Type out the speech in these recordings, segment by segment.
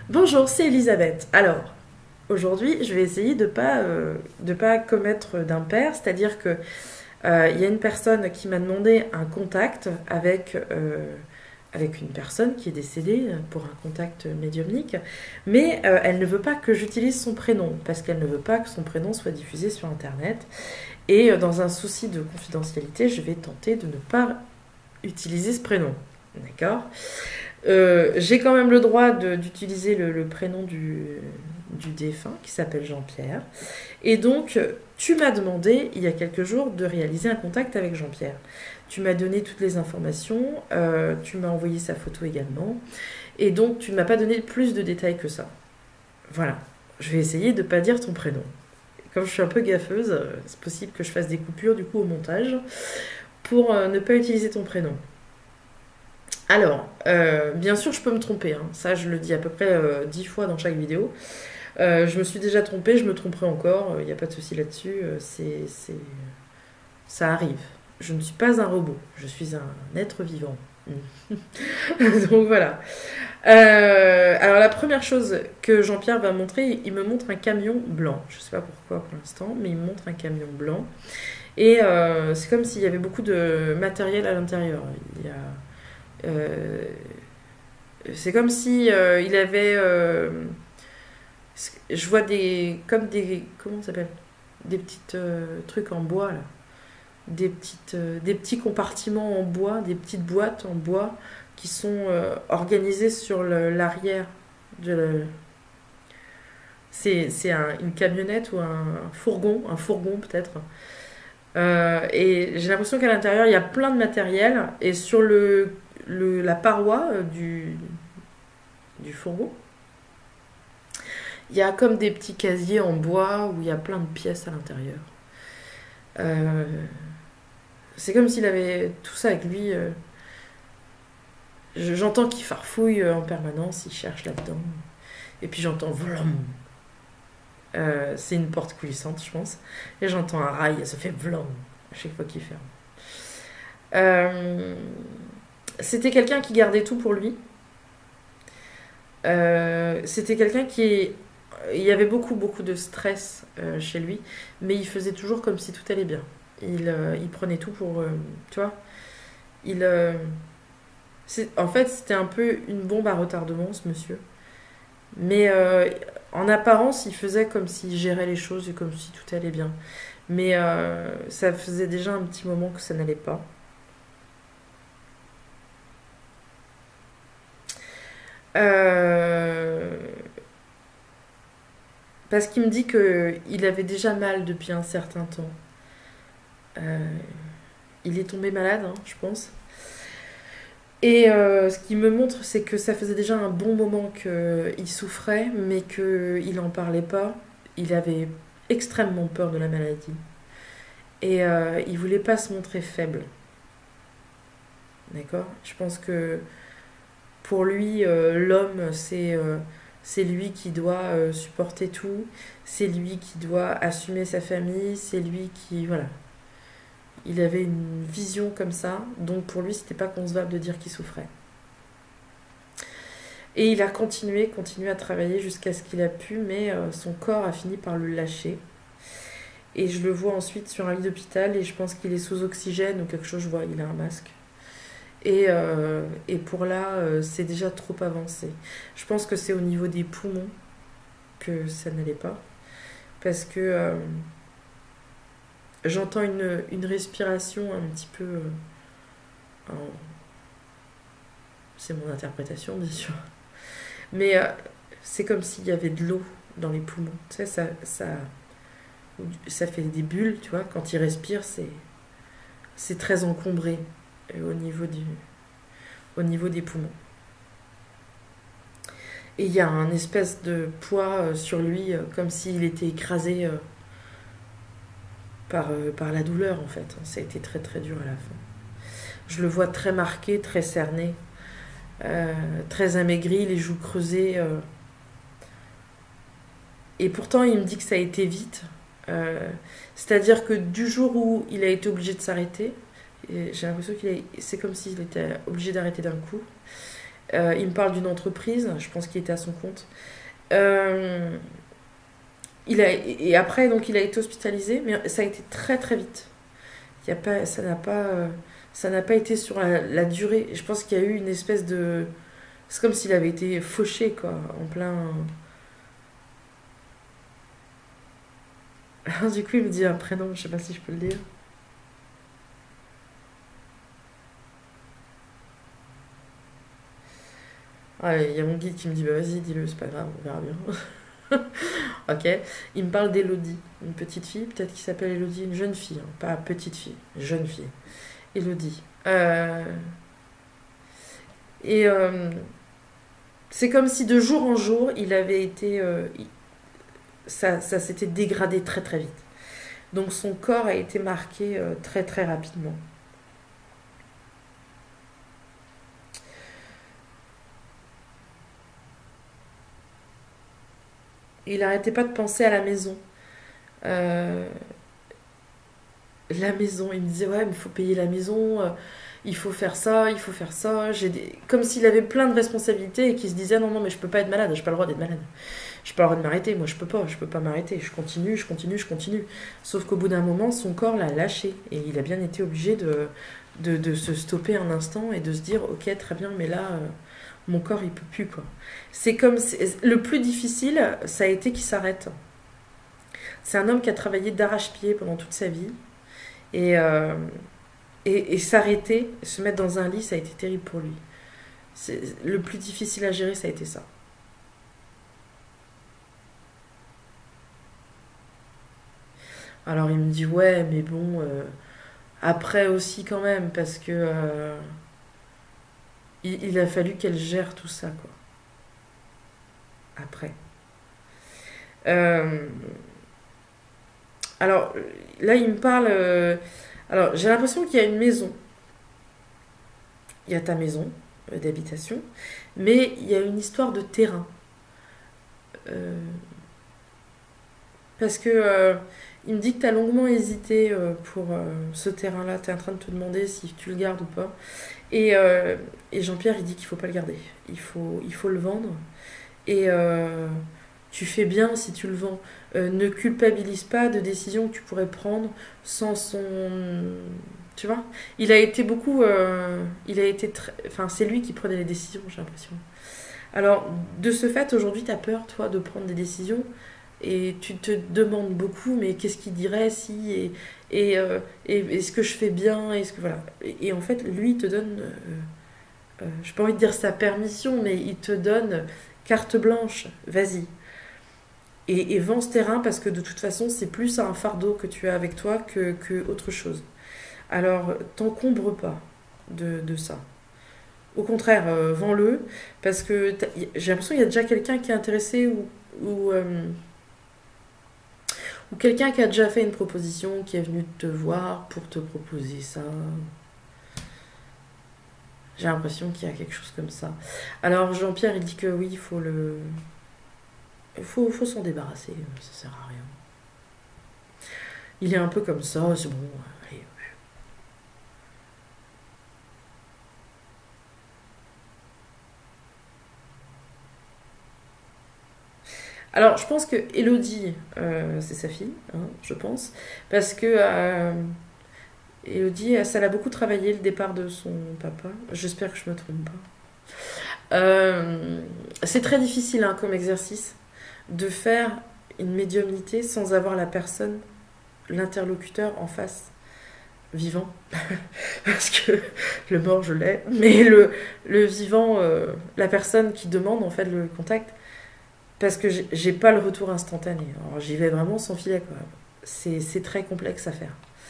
Bonjour, c'est Elisabeth. Alors, aujourd'hui, je vais essayer de pas commettre d'impair, c'est-à-dire que il y a une personne qui m'a demandé un contact avec une personne qui est décédée pour un contact médiumnique, mais elle ne veut pas que j'utilise son prénom, parce qu'elle ne veut pas que son prénom soit diffusé sur Internet. Et dans un souci de confidentialité, je vais tenter de ne pas utiliser ce prénom. D'accord. J'ai quand même le droit d'utiliser le prénom du défunt qui s'appelle Jean-Pierre. Et donc, tu m'as demandé il y a quelques jours de réaliser un contact avec Jean-Pierre. Tu m'as donné toutes les informations, tu m'as envoyé sa photo également. Et donc, tu ne m'as pas donné plus de détails que ça. Voilà. Je vais essayer de ne pas dire ton prénom. Comme je suis un peu gaffeuse, c'est possible que je fasse des coupures du coup au montage pour ne pas utiliser ton prénom. Alors, bien sûr, je peux me tromper, hein. Ça, je le dis à peu près 10 fois dans chaque vidéo. Je me suis déjà trompée, je me tromperai encore, il n'y a pas de souci là-dessus, ça arrive. Je ne suis pas un robot, je suis un être vivant. Donc voilà. Alors la première chose que Jean-Pierre va montrer, il me montre un camion blanc. Je ne sais pas pourquoi pour l'instant, mais il me montre un camion blanc. Et c'est comme s'il y avait beaucoup de matériel à l'intérieur. Il y a... c'est comme si il avait je vois des comment ça s'appelle, des petites trucs en bois là, des petits compartiments en bois, des petites boîtes en bois qui sont organisées sur l'arrière de c'est une camionnette ou un fourgon peut-être. Et j'ai l'impression qu'à l'intérieur il y a plein de matériel et sur la paroi du fourgon, il y a comme des petits casiers en bois où il y a plein de pièces à l'intérieur. Euh, c'est comme s'il avait tout ça avec lui. J'entends qu'il farfouille en permanence, il cherche là-dedans. Et puis j'entends vlom. C'est une porte coulissante, je pense. Et j'entends un rail, ça fait vlom à chaque fois qu'il ferme. C'était quelqu'un qui gardait tout pour lui. C'était quelqu'un qui... Il y avait beaucoup, beaucoup de stress chez lui, mais il faisait toujours comme si tout allait bien. Il prenait tout pour... tu vois, il, en fait, c'était un peu une bombe à retardement, ce monsieur. Mais en apparence, il faisait comme s'il gérait les choses et comme si tout allait bien. Mais ça faisait déjà un petit moment que ça n'allait pas. Euh, Parce qu'il me dit qu'il avait déjà mal depuis un certain temps. Euh, il est tombé malade, hein, je pense. Et ce qu'il me montre, c'est que ça faisait déjà un bon moment qu'il souffrait, mais qu'il n'en parlait pas. Il avait extrêmement peur de la maladie. Et il voulait pas se montrer faible. D'accord. Je pense que pour lui, l'homme, c'est lui qui doit supporter tout. C'est lui qui doit assumer sa famille. C'est lui qui... Voilà. Il avait une vision comme ça. Donc pour lui, c'était pas concevable de dire qu'il souffrait. Et il a continué à travailler jusqu'à ce qu'il a pu, mais son corps a fini par le lâcher. Et je le vois ensuite sur un lit d'hôpital et je pense qu'il est sous oxygène ou quelque chose, je vois, il a un masque. Et pour là, c'est déjà trop avancé. Je pense que c'est au niveau des poumons que ça n'allait pas. Parce que j'entends une respiration un petit peu... c'est mon interprétation, bien sûr. Mais c'est comme s'il y avait de l'eau dans les poumons. Tu sais, ça fait des bulles, tu vois. Quand il respire, c'est très encombré au niveau des poumons. Et il y a un espèce de poids sur lui, comme s'il était écrasé par la douleur, en fait. Ça a été très très dur à la fin. Je le vois très marqué, très cerné, très amaigri, les joues creusées. Et pourtant, il me dit que ça a été vite. C'est-à-dire que du jour où il a été obligé de s'arrêter, j'ai l'impression c'est comme s'il était obligé d'arrêter d'un coup. Il me parle d'une entreprise, je pense qu'il était à son compte. Euh, et après, donc, il a été hospitalisé, mais ça a été très très vite. Il y a pas, ça n'a pas été sur la durée. Je pense qu'il y a eu une espèce de... C'est comme s'il avait été fauché, quoi, en plein... Alors, du coup, il me dit un prénom, je sais pas si je peux le dire. Ah, il y a mon guide qui me dit, bah vas-y, dis-le, c'est pas grave, on verra bien. Ok. Il me parle d'Elodie, une petite fille, peut-être qu'il s'appelle Elodie, une jeune fille, hein, pas petite fille, jeune fille. Elodie. Et c'est comme si de jour en jour, il avait été... ça s'était dégradé très très vite. Donc son corps a été marqué très très rapidement. Il n'arrêtait pas de penser à la maison. Euh, la maison, il me disait ouais mais il faut payer la maison, il faut faire ça, il faut faire ça. Comme s'il avait plein de responsabilités et qu'il se disait non non mais je peux pas être malade, j'ai pas le droit d'être malade. J'ai pas le droit de m'arrêter, moi je peux pas m'arrêter, je continue, je continue, je continue. Sauf qu'au bout d'un moment, son corps l'a lâché et il a bien été obligé de se stopper un instant et de se dire ok très bien mais là mon corps il peut plus quoi. Le plus difficile ça a été qu'il s'arrête. C'est un homme qui a travaillé d'arrache-pied pendant toute sa vie et, euh, et s'arrêter, se mettre dans un lit ça a été terrible pour lui. Le plus difficile à gérer ça a été ça. Alors il me dit ouais mais bon après aussi quand même parce que il a fallu qu'elle gère tout ça quoi après. Euh, alors là il me parle alors j'ai l'impression qu'il y a une maison, il y a ta maison d'habitation, mais il y a une histoire de terrain. Euh, Parce que il me dit que tu as longuement hésité pour ce terrain-là. Tu es en train de te demander si tu le gardes ou pas. Et Jean-Pierre, il dit qu'il faut pas le garder. Il faut le vendre. Et tu fais bien si tu le vends. Ne culpabilise pas de décisions que tu pourrais prendre sans son... Tu vois. Il a été beaucoup... il a été Enfin, c'est lui qui prenait les décisions, j'ai l'impression. Alors, de ce fait, aujourd'hui, tu as peur, toi, de prendre des décisions et tu te demandes beaucoup, mais qu'est-ce qu'il dirait si et est-ce que je fais bien, est-ce que voilà. Et en fait, lui, il te donne, j'ai pas envie de dire sa permission, mais il te donne carte blanche, vas-y. Et vends ce terrain parce que de toute façon, c'est plus un fardeau que tu as avec toi que autre chose. Alors, t'encombre pas de ça. Au contraire, vends-le parce que j'ai l'impression qu'il y a déjà quelqu'un qui est intéressé ou quelqu'un qui a déjà fait une proposition, qui est venu te voir pour te proposer ça. J'ai l'impression qu'il y a quelque chose comme ça. Alors Jean-Pierre, il dit que oui, il faut faut s'en débarrasser, ça sert à rien. Il est un peu comme ça, c'est bon, allez. Alors je pense que Elodie, c'est sa fille, hein, je pense, parce que Elodie, ça l'a beaucoup travaillé le départ de son papa. J'espère que je me trompe pas. C'est très difficile hein, comme exercice de faire une médiumnité sans avoir la personne, l'interlocuteur en face, vivant. Parce que le mort, je l'ai. Mais le vivant, la personne qui demande en fait le contact, parce que j'ai pas le retour instantané. Alors j'y vais vraiment sans filet, quoi. C'est très complexe à faire.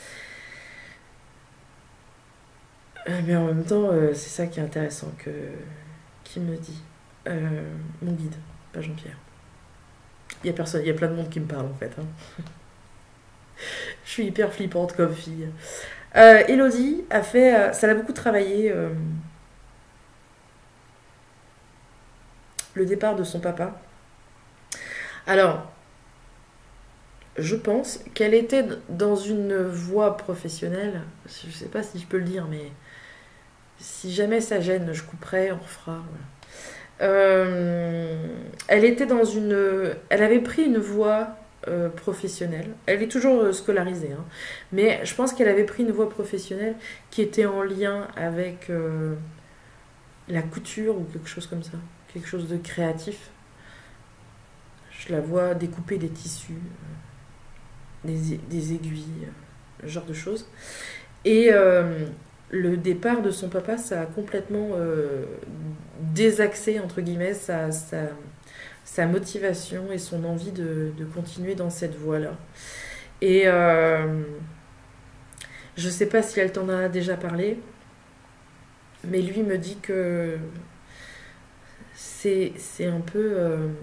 Mais en même temps, c'est ça qui est intéressant qui me dit. Mon guide, pas Jean-Pierre. Il y a personne, il y a plein de monde qui me parle en fait. Hein. Je suis hyper flippante comme fille. Elodie a fait, ça l'a beaucoup travaillé le départ de son papa. Alors, je pense qu'elle était dans une voie professionnelle. Je sais pas si je peux le dire, mais Si jamais ça gêne, je couperai, on refera. Elle était dans une... Elle avait pris une voie professionnelle. Elle est toujours scolarisée, hein. Mais je pense qu'elle avait pris une voie professionnelle qui était en lien avec la couture ou quelque chose comme ça. Quelque chose de créatif. Je la vois découper des tissus, des aiguilles, ce genre de choses. Et le départ de son papa, ça a complètement désaxé, entre guillemets, sa motivation et son envie de continuer dans cette voie-là. Et je sais pas si elle t'en a déjà parlé, mais lui me dit que c'est un peu...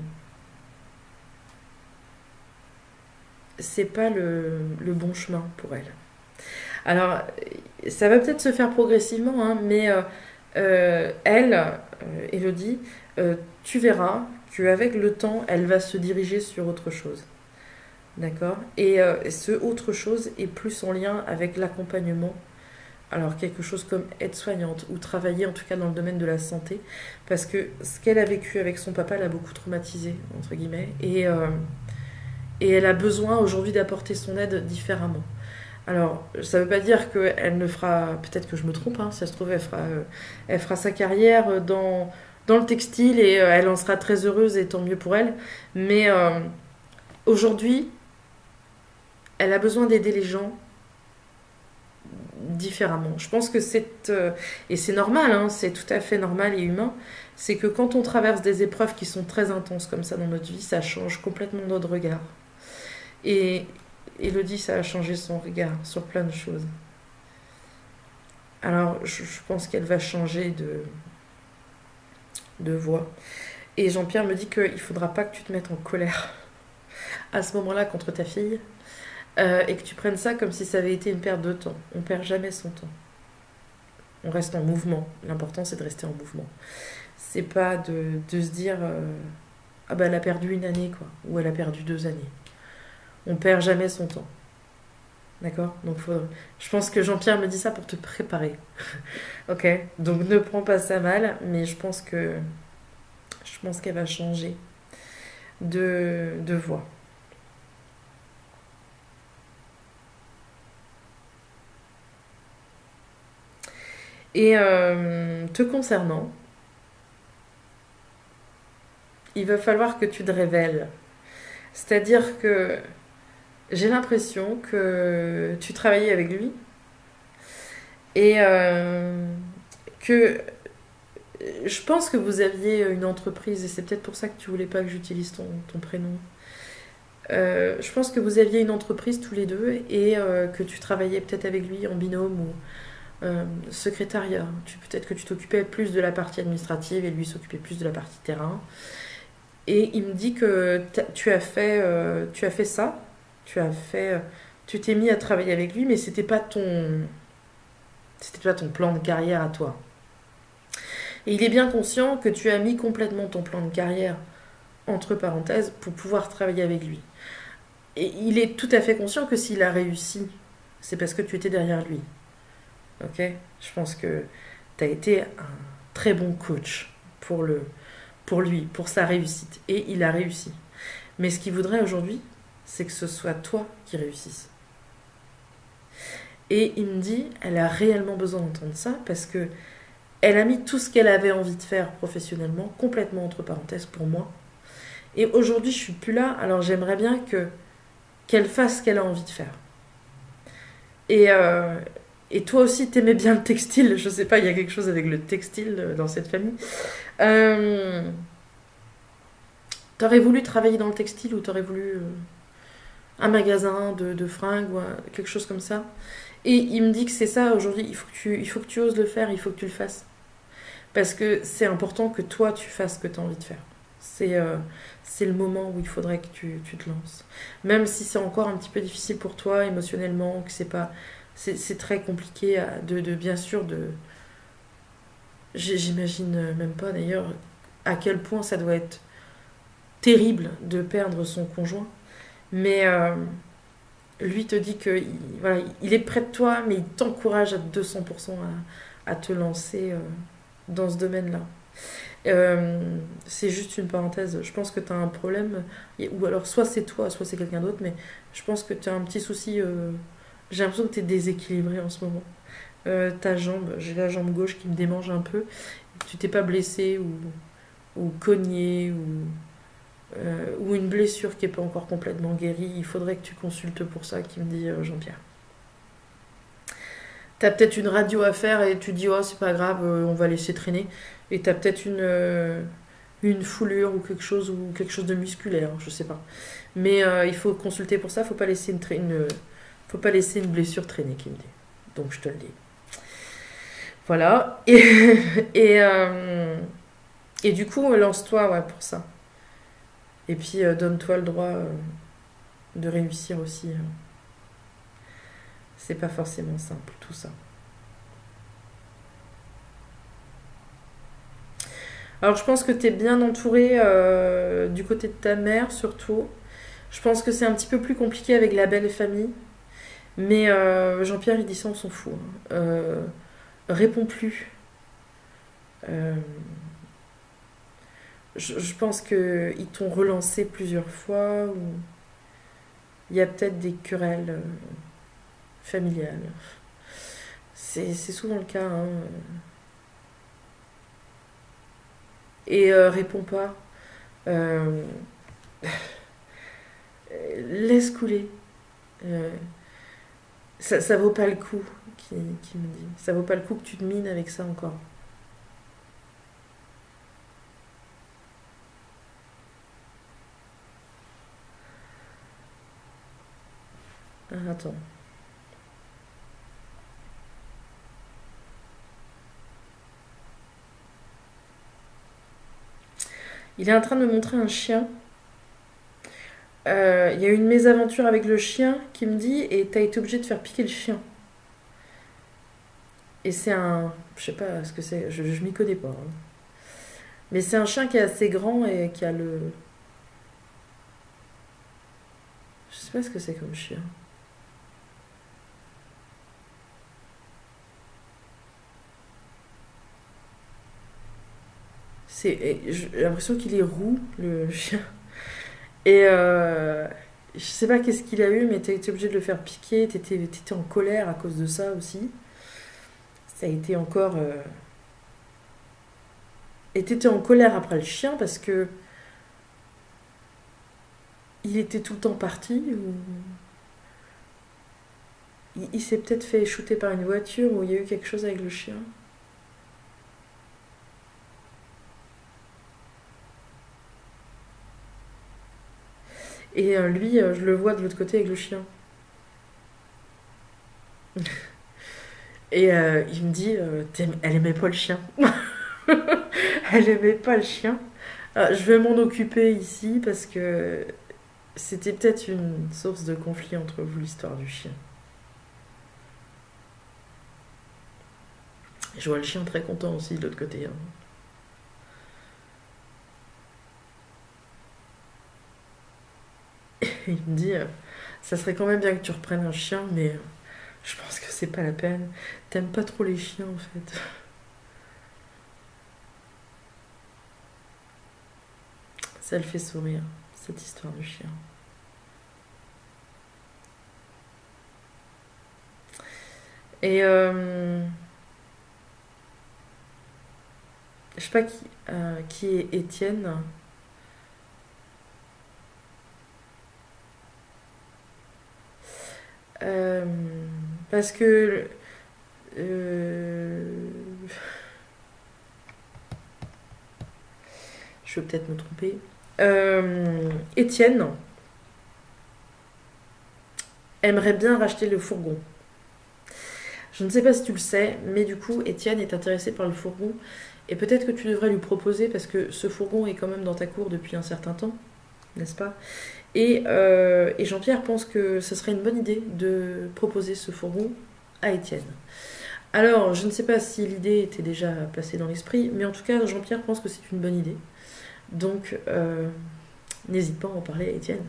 c'est pas le bon chemin pour elle. Alors, ça va peut-être se faire progressivement, hein, mais elle, Elodie, tu verras qu'avec le temps, elle va se diriger sur autre chose. D'accord? Et ce autre chose est plus en lien avec l'accompagnement. Alors, quelque chose comme aide-soignante ou travailler en tout cas dans le domaine de la santé. Parce que ce qu'elle a vécu avec son papa l'a beaucoup traumatisée, entre guillemets. Et elle a besoin aujourd'hui d'apporter son aide différemment. Alors, ça ne veut pas dire qu'elle ne fera... Peut-être que je me trompe, hein, si ça se trouve, elle fera sa carrière dans le textile et elle en sera très heureuse et tant mieux pour elle. Mais aujourd'hui, elle a besoin d'aider les gens différemment. Je pense que et c'est normal, hein, c'est tout à fait normal et humain, c'est que quand on traverse des épreuves qui sont très intenses comme ça dans notre vie, ça change complètement notre regard. Et Elodie, ça a changé son regard sur plein de choses. Alors, je pense qu'elle va changer de voie. Et Jean-Pierre me dit qu'il ne faudra pas que tu te mettes en colère à ce moment-là contre ta fille et que tu prennes ça comme si ça avait été une perte de temps. On ne perd jamais son temps. On reste en mouvement. L'important, c'est de rester en mouvement. C'est pas de se dire ah ben elle a perdu une année, quoi, ou elle a perdu 2 années. On perd jamais son temps. D'accord? Donc je pense que Jean-Pierre me dit ça pour te préparer. Ok? Donc ne prends pas ça mal, mais je pense qu'elle va changer de voie. Et te concernant, il va falloir que tu te révèles. C'est-à-dire que j'ai l'impression que tu travaillais avec lui et que je pense que vous aviez une entreprise et c'est peut-être pour ça que tu voulais pas que j'utilise ton prénom. Je pense que vous aviez une entreprise tous les deux et que tu travaillais peut-être avec lui en binôme ou secrétariat. Peut-être que tu t'occupais plus de la partie administrative et lui s'occupait plus de la partie terrain. Et il me dit que tu as fait ça. Tu t'es mis à travailler avec lui, mais c'était pas ton plan de carrière à toi. Et il est bien conscient que tu as mis complètement ton plan de carrière entre parenthèses pour pouvoir travailler avec lui. Et il est tout à fait conscient que s'il a réussi, c'est parce que tu étais derrière lui. Ok? Je pense que tu as été un très bon coach pour lui, pour sa réussite. Et il a réussi. Mais ce qu'il voudrait aujourd'hui, c'est que ce soit toi qui réussisse. Et il me dit, elle a réellement besoin d'entendre ça parce que elle a mis tout ce qu'elle avait envie de faire professionnellement complètement entre parenthèses pour moi. Et aujourd'hui, je suis plus là, alors j'aimerais bien qu'elle fasse ce qu'elle a envie de faire. Et toi aussi, t'aimais bien le textile. Je sais pas, il y a quelque chose avec le textile dans cette famille. T'aurais voulu travailler dans le textile ou t'aurais voulu un magasin de fringues ou quelque chose comme ça. Et il me dit que c'est ça aujourd'hui. Il faut que tu oses le faire, il faut que tu le fasses. Parce que c'est important que toi, tu fasses ce que tu as envie de faire. C'est le moment où il faudrait que tu te lances. Même si c'est encore un petit peu difficile pour toi émotionnellement, que c'est très compliqué bien sûr j'imagine même pas d'ailleurs à quel point ça doit être terrible de perdre son conjoint. Mais lui te dit que voilà, il est près de toi, mais il t'encourage à 200% à te lancer dans ce domaine-là. C'est juste une parenthèse. Je pense que tu as un problème, ou alors soit c'est toi, soit c'est quelqu'un d'autre, mais je pense que tu as un petit souci. J'ai l'impression que tu es déséquilibré en ce moment. Ta jambe, j'ai la jambe gauche qui me démange un peu. Tu t'es pas blessé ou cogné ou une blessure qui n'est pas encore complètement guérie. Il faudrait que tu consultes pour ça, qui me dit Jean-Pierre. T'as peut-être une radio à faire et tu dis oh c'est pas grave, on va laisser traîner. Et t'as peut-être une foulure ou quelque chose de musculaire, je sais pas. Mais il faut consulter pour ça, faut pas laisser faut pas laisser une blessure traîner, qui me dit. Donc je te le dis. Voilà. Et du coup, lance-toi ouais, pour ça. Et puis donne-toi le droit de réussir aussi. C'est pas forcément simple tout ça. Alors je pense que tu es bien entouré du côté de ta mère surtout. Je pense que c'est un petit peu plus compliqué avec la belle famille. Mais Jean-Pierre il dit ça on s'en fout. Réponds plus. Euh, je pense qu'ils t'ont relancé plusieurs fois. Ou il y a peut-être des querelles familiales. C'est souvent le cas. Hein. Et réponds pas. Euh, laisse couler. Euh, ça vaut pas le coup, qui me dit. Ça vaut pas le coup que tu te mines avec ça encore. Ah, attends. Il est en train de me montrer un chien. Il y a eu une mésaventure avec le chien qui me dit et t'as été obligé de faire piquer le chien. Et c'est un... Je sais pas ce que c'est, je m'y connais pas. Hein. Mais c'est un chien qui est assez grand et qui a le... Je sais pas ce que c'est comme chien. J'ai l'impression qu'il est roux, le chien. Et je sais pas qu'est-ce qu'il a eu, mais t'as été obligé de le faire piquer. T'étais en colère à cause de ça aussi. Ça a été encore... Et t'étais en colère après le chien parce que il était tout le temps parti ou il s'est peut-être fait shooter par une voiture ou il y a eu quelque chose avec le chien. Et lui, je le vois de l'autre côté avec le chien. Et il me dit, elle aimait pas le chien. Elle aimait pas le chien. Je vais m'en occuper ici parce que c'était peut-être une source de conflit entre vous, l'histoire du chien. Je vois le chien très content aussi de l'autre côté. Hein. Et il me dit, ça serait quand même bien que tu reprennes un chien, mais je pense que c'est pas la peine. T'aimes pas trop les chiens en fait. Ça le fait sourire, cette histoire du chien. Et je sais pas qui est Étienne. Euh, Parce que euh, je vais peut-être me tromper. Étienne aimerait bien racheter le fourgon. Je ne sais pas si tu le sais, mais du coup, Étienne est intéressé par le fourgon. Et peut-être que tu devrais lui proposer, parce que ce fourgon est quand même dans ta cour depuis un certain temps, n'est-ce pas? Et Jean-Pierre pense que ce serait une bonne idée de proposer ce fourgon à Étienne. Alors, je ne sais pas si l'idée était déjà placée dans l'esprit, mais en tout cas, Jean-Pierre pense que c'est une bonne idée. Donc, n'hésite pas à en parler à Étienne.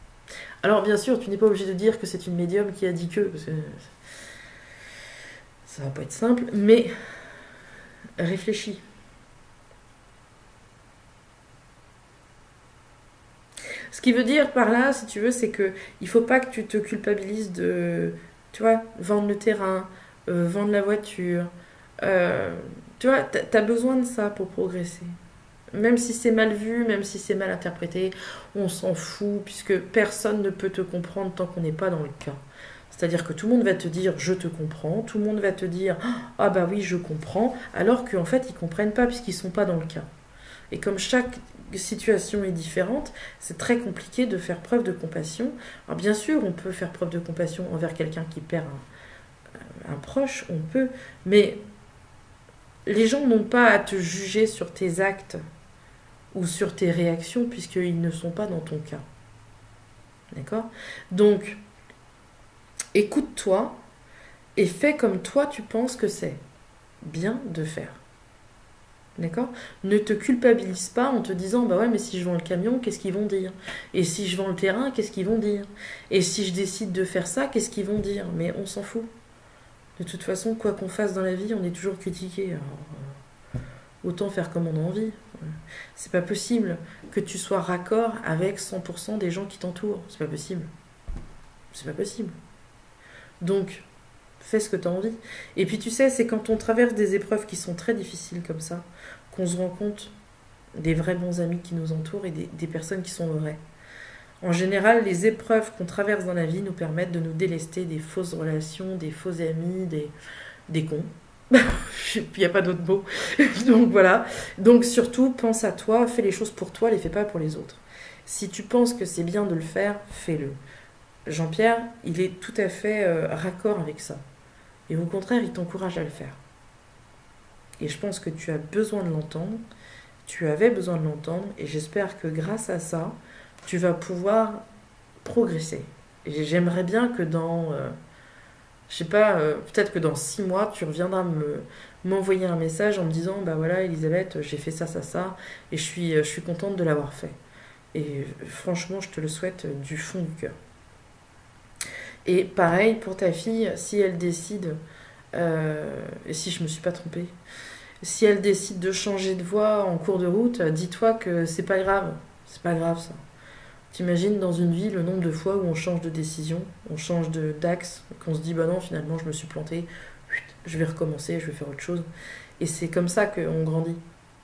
Alors, bien sûr, tu n'es pas obligé de dire que c'est une médium qui a dit que, parce que Ça va pas être simple, mais réfléchis. Ce qui veut dire par là, si tu veux, c'est que il faut pas que tu te culpabilises de, tu vois, vendre le terrain, vendre la voiture. Euh, Tu vois, t'as besoin de ça pour progresser. Même si c'est mal vu, même si c'est mal interprété, on s'en fout, puisque personne ne peut te comprendre tant qu'on n'est pas dans le cas. C'est-à-dire que tout le monde va te dire je te comprends, tout le monde va te dire ah bah oui je comprends, alors qu'en fait ils comprennent pas puisqu'ils sont pas dans le cas. Et comme chaque situation est différente, c'est très compliqué de faire preuve de compassion. Alors bien sûr on peut faire preuve de compassion envers quelqu'un qui perd un proche, on peut, mais les gens n'ont pas à te juger sur tes actes ou sur tes réactions puisqu'ils ne sont pas dans ton cas. D'accord? Donc, écoute-toi et fais comme toi tu penses que c'est bien de faire. D'accord? Ne te culpabilise pas en te disant bah ouais mais si je vends le camion, qu'est-ce qu'ils vont dire? Et si je vends le terrain, qu'est-ce qu'ils vont dire? Et si je décide de faire ça, qu'est-ce qu'ils vont dire? Mais on s'en fout. De toute façon, quoi qu'on fasse dans la vie, on est toujours critiqué. Alors, autant faire comme on a envie. C'est pas possible que tu sois raccord avec 100% des gens qui t'entourent. C'est pas possible. C'est pas possible. Donc, fais ce que tu as envie. Et puis tu sais, c'est quand on traverse des épreuves qui sont très difficiles comme ça, qu'on se rend compte des vrais bons amis qui nous entourent et des personnes qui sont vraies. En général, les épreuves qu'on traverse dans la vie nous permettent de nous délester des fausses relations, des faux amis, des cons. Il n'y a pas d'autre mot. Donc voilà. Donc surtout, pense à toi, fais les choses pour toi, les fais pas pour les autres. Si tu penses que c'est bien de le faire, fais-le. Jean-Pierre, il est tout à fait raccord avec ça. Et au contraire, il t'encourage à le faire. Et je pense que tu as besoin de l'entendre, tu avais besoin de l'entendre, et j'espère que grâce à ça, tu vas pouvoir progresser. Et j'aimerais bien que dans, je sais pas, peut-être que dans 6 mois, tu reviendras m'envoyer un message en me disant, bah voilà Elisabeth, j'ai fait ça, ça, ça, et je suis contente de l'avoir fait. Et franchement, je te le souhaite du fond du cœur. Et pareil pour ta fille, si elle décide, et si je me suis pas trompée, si elle décide de changer de voie en cours de route, dis-toi que c'est pas grave. C'est pas grave ça. T'imagines dans une vie le nombre de fois où on change de décision, on change d'axe, qu'on se dit bah non finalement je me suis plantée, je vais recommencer, je vais faire autre chose. Et c'est comme ça qu'on grandit.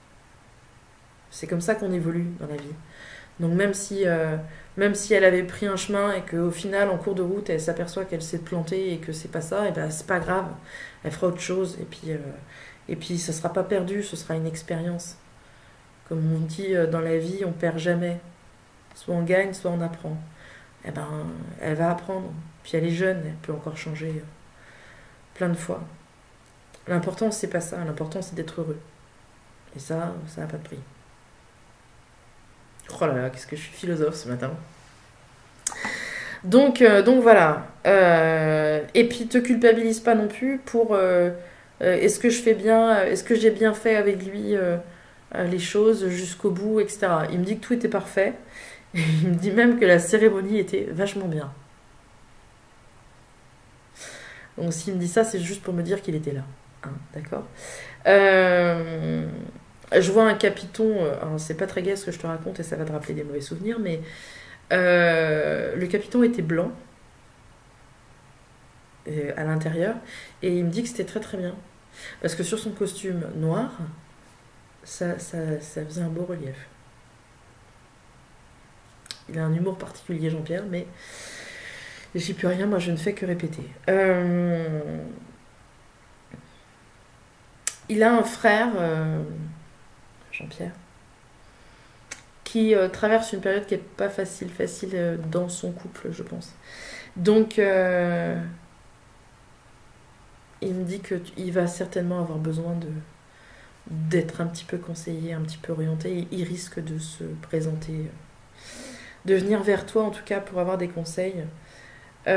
C'est comme ça qu'on évolue dans la vie. Donc même si elle avait pris un chemin et qu'au final en cours de route elle s'aperçoit qu'elle s'est plantée et que c'est pas ça, et ben c'est pas grave, elle fera autre chose et puis ça sera pas perdu, ce sera une expérience. Comme on dit dans la vie, on perd jamais. Soit on gagne, soit on apprend. Eh ben, elle va apprendre. Puis elle est jeune, elle peut encore changer plein de fois. L'important, c'est pas ça. L'important, c'est d'être heureux. Et ça n'a pas de prix. Oh là là, qu'est-ce que je suis philosophe ce matin. Donc voilà. Et puis, te culpabilise pas non plus pour est-ce que je fais bien, est-ce que j'ai bien fait avec lui les choses jusqu'au bout, etc. Il me dit que tout était parfait. Et il me dit même que la cérémonie était vachement bien. Donc s'il me dit ça, c'est juste pour me dire qu'il était là. Hein, d'accord. Je vois un capiton, alors c'est pas très gai ce que je te raconte et ça va te rappeler des mauvais souvenirs, mais le capiton était blanc à l'intérieur et il me dit que c'était très très bien. Parce que sur son costume noir, ça faisait un beau relief. Il a un humour particulier, Jean-Pierre, mais j'y peux rien, moi je ne fais que répéter. Il a un frère, Jean-Pierre, qui traverse une période qui n'est pas facile dans son couple, je pense. Donc, il me dit qu'il va certainement avoir besoin d'être un petit peu conseillé, un petit peu orienté, et il risque de se présenter, de venir vers toi en tout cas pour avoir des conseils. Il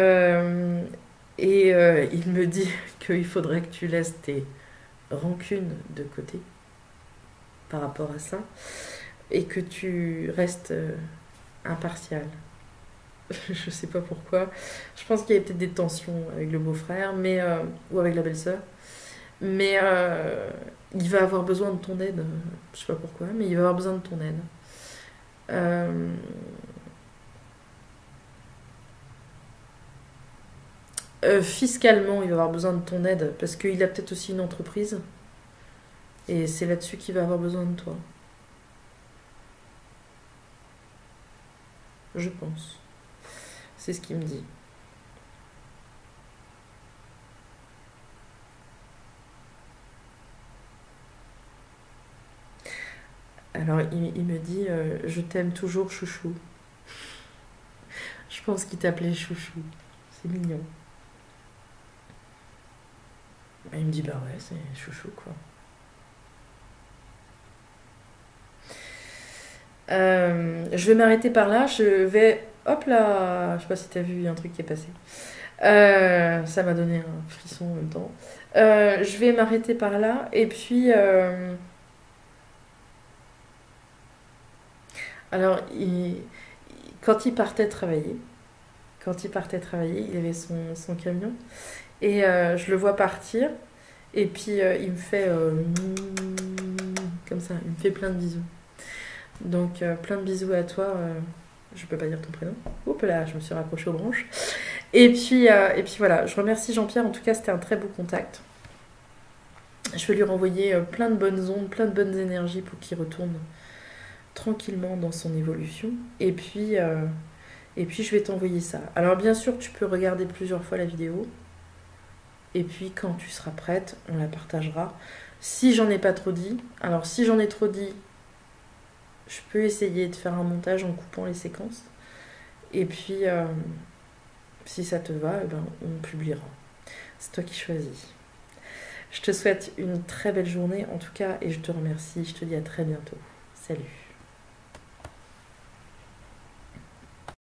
me dit qu'il faudrait que tu laisses tes rancunes de côté par rapport à ça et que tu restes impartial. Je sais pas pourquoi. Je pense qu'il y avait peut-être des tensions avec le beau-frère, mais ou avec la belle-sœur. Mais il va avoir besoin de ton aide. Je sais pas pourquoi, mais il va avoir besoin de ton aide. Euh, Fiscalement, il va avoir besoin de ton aide parce qu'il a peut-être aussi une entreprise et c'est là-dessus qu'il va avoir besoin de toi. Je pense. C'est ce qu'il me dit. Alors, il me dit je t'aime toujours, chouchou. Je pense qu'il t'appelait chouchou. C'est mignon. Il me dit bah ouais, c'est chouchou quoi. Je vais m'arrêter par là. Je vais. Hop là. Je sais pas si t'as vu, il y a un truc qui est passé. Ça m'a donné un frisson en même temps. Je vais m'arrêter par là. Et puis. Alors, quand il partait travailler, il avait son camion. Et je le vois partir. Et puis, il me fait. Comme ça. Il me fait plein de bisous. Donc, plein de bisous à toi. Je peux pas dire ton prénom. Oups là, je me suis raccrochée aux branches. Et puis voilà, je remercie Jean-Pierre. En tout cas, c'était un très beau contact. Je vais lui renvoyer plein de bonnes ondes, plein de bonnes énergies pour qu'il retourne tranquillement dans son évolution. Et puis je vais t'envoyer ça. Alors bien sûr, tu peux regarder plusieurs fois la vidéo. Et puis quand tu seras prête, on la partagera. Si j'en ai pas trop dit, alors si j'en ai trop dit, je peux essayer de faire un montage en coupant les séquences. Et puis, si ça te va, eh ben, on publiera. C'est toi qui choisis. Je te souhaite une très belle journée en tout cas et je te remercie. Je te dis à très bientôt. Salut.